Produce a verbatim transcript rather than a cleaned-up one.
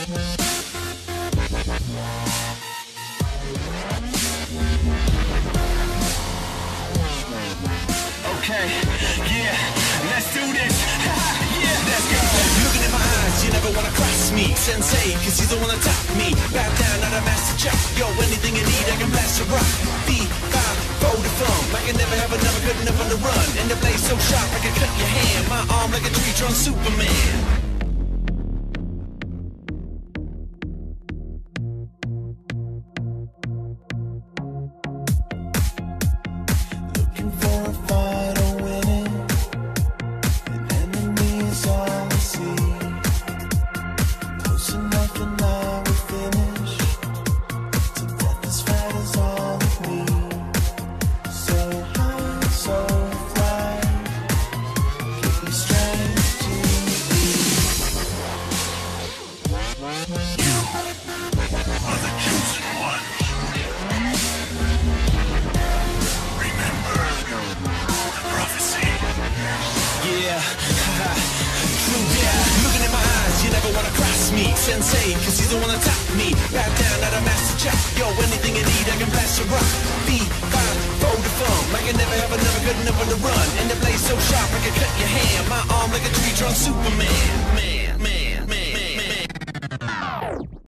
Okay, yeah, let's do this. Yeah, let's go. Looking in my eyes, you never wanna cross me. Sensei, cause you don't wanna top me. Bow down, not a master chop. Yo, anything you need, I can blast your rock. B five, fold the thumb. I can never have another good enough on the run. And the blade so sharp, I can cut your hand. My arm like a tree trunk Superman. Sensei, cause you don't wanna top me. Bow down, not a master chop. Yo, anything you need, I can blast your rock. B five, fold the thumb. I can never have another good enough on the run. And the blade so sharp, I can cut your hand. My arm like a tree trunk Superman. Man.